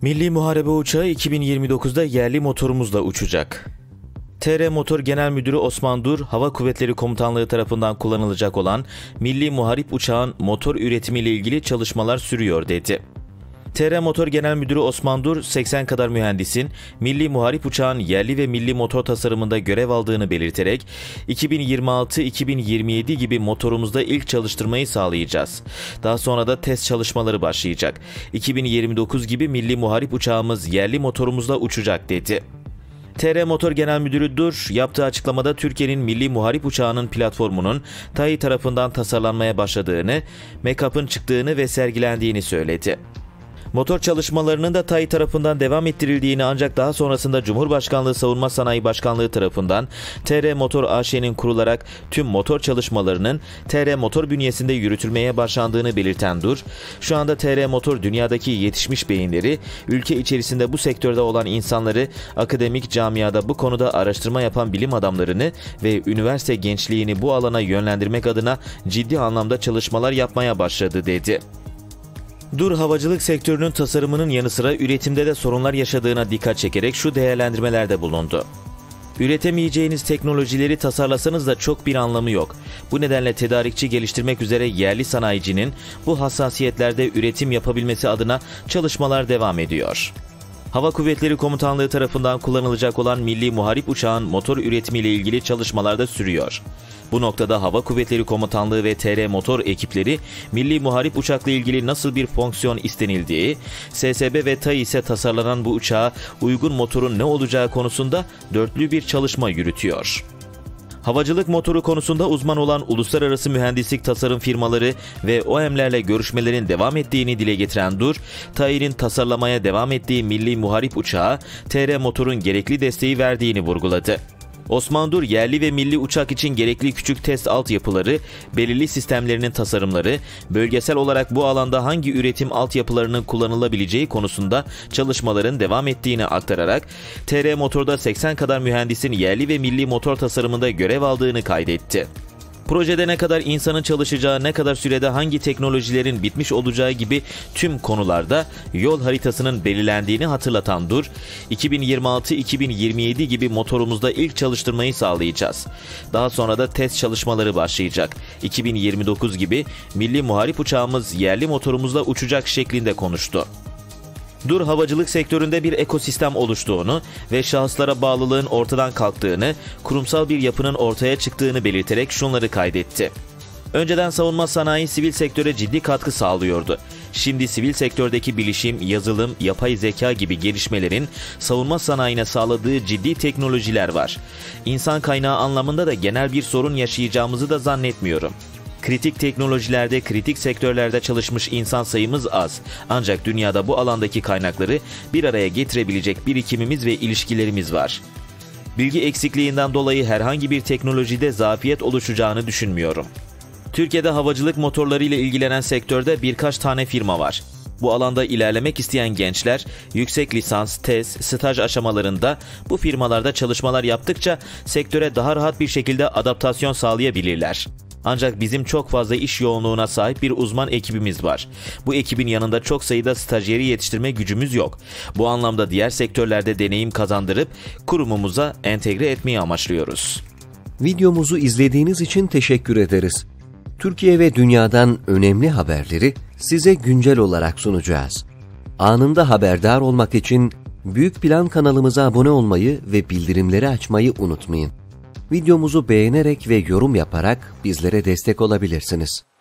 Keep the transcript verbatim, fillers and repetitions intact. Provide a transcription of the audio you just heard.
Milli Muharebe Uçağı iki bin yirmi dokuzda yerli motorumuzla uçacak. T R Motor Genel Müdürü Osman Dur, Hava Kuvvetleri Komutanlığı tarafından kullanılacak olan Milli Muharip Uçağın motor üretimiyle ilgili çalışmalar sürüyor dedi. T R Motor Genel Müdürü Osman Dur, seksen kadar mühendisin Milli Muharip Uçağın yerli ve milli motor tasarımında görev aldığını belirterek, iki bin yirmi altı iki bin yirmi yedi gibi motorumuzda ilk çalıştırmayı sağlayacağız. Daha sonra da test çalışmaları başlayacak. iki bin yirmi dokuz gibi Milli Muharip Uçağımız yerli motorumuzla uçacak dedi. T R Motor Genel Müdürü Dur, yaptığı açıklamada Türkiye'nin Milli Muharip Uçağı'nın platformunun TAİ tarafından tasarlanmaya başladığını, make-up'ın çıktığını ve sergilendiğini söyledi. Motor çalışmalarının da TAİ tarafından devam ettirildiğini, ancak daha sonrasında Cumhurbaşkanlığı Savunma Sanayi Başkanlığı tarafından T R Motor A Ş'nin kurularak tüm motor çalışmalarının T R Motor bünyesinde yürütülmeye başlandığını belirten Dur, şu anda T R Motor dünyadaki yetişmiş beyinleri, ülke içerisinde bu sektörde olan insanları, akademik camiada bu konuda araştırma yapan bilim adamlarını ve üniversite gençliğini bu alana yönlendirmek adına ciddi anlamda çalışmalar yapmaya başladı dedi. Dur, havacılık sektörünün tasarımının yanı sıra üretimde de sorunlar yaşadığına dikkat çekerek şu değerlendirmelerde bulundu. Üretemeyeceğiniz teknolojileri tasarlasanız da çok bir anlamı yok. Bu nedenle tedarikçi geliştirmek üzere yerli sanayicinin bu hassasiyetlerde üretim yapabilmesi adına çalışmalar devam ediyor. Hava Kuvvetleri Komutanlığı tarafından kullanılacak olan Milli Muharip Uçağın motor üretimiyle ilgili çalışmalar da sürüyor. Bu noktada Hava Kuvvetleri Komutanlığı ve T R Motor ekipleri Milli Muharip Uçak'la ilgili nasıl bir fonksiyon istenildiği, S S B ve TAİ ise tasarlanan bu uçağa uygun motorun ne olacağı konusunda dörtlü bir çalışma yürütüyor. Havacılık motoru konusunda uzman olan uluslararası mühendislik tasarım firmaları ve O E M'lerle görüşmelerin devam ettiğini dile getiren Dur, TAİ'nin tasarlamaya devam ettiği Milli Muharip Uçağa T R Motor'un gerekli desteği verdiğini vurguladı. Osman Dur, yerli ve milli uçak için gerekli küçük test altyapıları, belirli sistemlerinin tasarımları, bölgesel olarak bu alanda hangi üretim altyapılarının kullanılabileceği konusunda çalışmaların devam ettiğini aktararak, T R Motor'da seksen kadar mühendisin yerli ve milli motor tasarımında görev aldığını kaydetti. Projede ne kadar insanın çalışacağı, ne kadar sürede hangi teknolojilerin bitmiş olacağı gibi tüm konularda yol haritasının belirlendiğini hatırlatan Dur, iki bin yirmi altı iki bin yirmi yedi gibi motorumuzda ilk çalıştırmayı sağlayacağız. Daha sonra da test çalışmaları başlayacak. iki bin yirmi dokuz gibi Milli Muharip Uçağımız yerli motorumuzla uçacak şeklinde konuştu. Dur, havacılık sektöründe bir ekosistem oluştuğunu ve şahıslara bağlılığın ortadan kalktığını, kurumsal bir yapının ortaya çıktığını belirterek şunları kaydetti. Önceden savunma sanayi sivil sektöre ciddi katkı sağlıyordu. Şimdi sivil sektördeki bilişim, yazılım, yapay zeka gibi gelişmelerin savunma sanayine sağladığı ciddi teknolojiler var. İnsan kaynağı anlamında da genel bir sorun yaşayacağımızı da zannetmiyorum. Kritik teknolojilerde, kritik sektörlerde çalışmış insan sayımız az. Ancak dünyada bu alandaki kaynakları bir araya getirebilecek birikimimiz ve ilişkilerimiz var. Bilgi eksikliğinden dolayı herhangi bir teknolojide zafiyet oluşacağını düşünmüyorum. Türkiye'de havacılık motorlarıyla ilgilenen sektörde birkaç tane firma var. Bu alanda ilerlemek isteyen gençler, yüksek lisans, tez, staj aşamalarında bu firmalarda çalışmalar yaptıkça sektöre daha rahat bir şekilde adaptasyon sağlayabilirler. Ancak bizim çok fazla iş yoğunluğuna sahip bir uzman ekibimiz var. Bu ekibin yanında çok sayıda stajyeri yetiştirme gücümüz yok. Bu anlamda diğer sektörlerde deneyim kazandırıp kurumumuza entegre etmeyi amaçlıyoruz. Videomuzu izlediğiniz için teşekkür ederiz. Türkiye ve dünyadan önemli haberleri size güncel olarak sunacağız. Anında haberdar olmak için Büyük Plan kanalımıza abone olmayı ve bildirimleri açmayı unutmayın. Videomuzu beğenerek ve yorum yaparak bizlere destek olabilirsiniz.